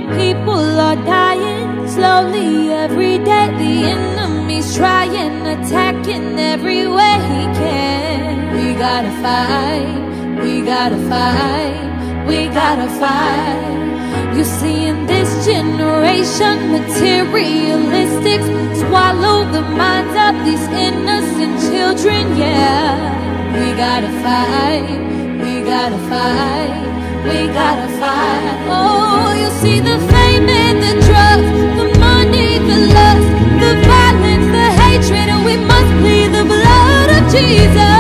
people are dying slowly every day. The enemy's trying, attacking every way he can. We gotta fight, we gotta fight, we gotta fight. You see, in this generation, materialistics swallow the minds of these innocent children, yeah. We gotta fight, we gotta fight, we gotta fight. Oh, you see the fame and the drugs, the money, the lust, the violence, the hatred, and we must plead the blood of Jesus.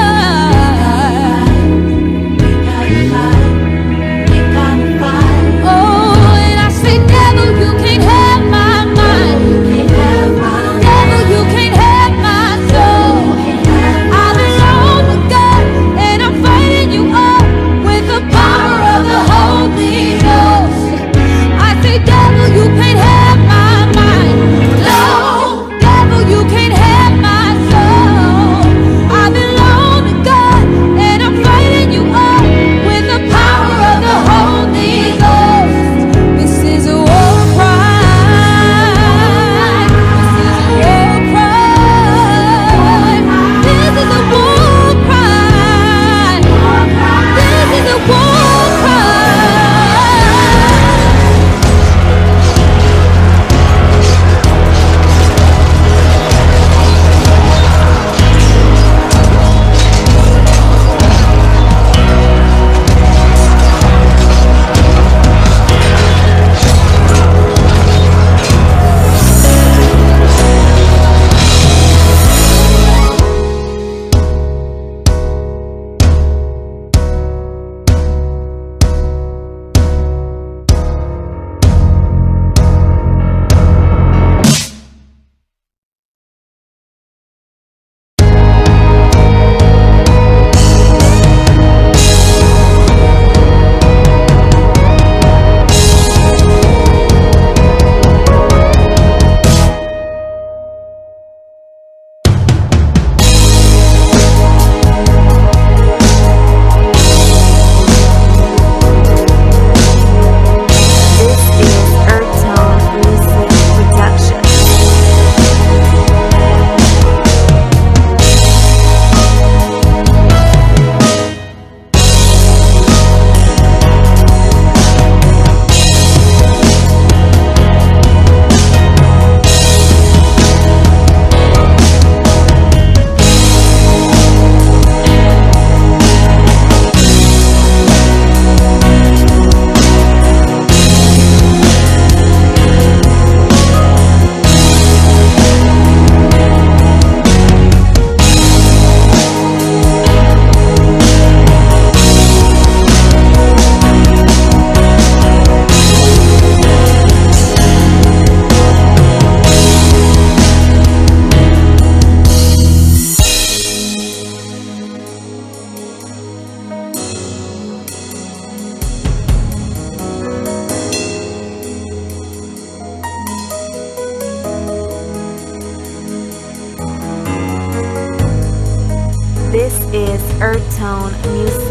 This is Earth Tone Music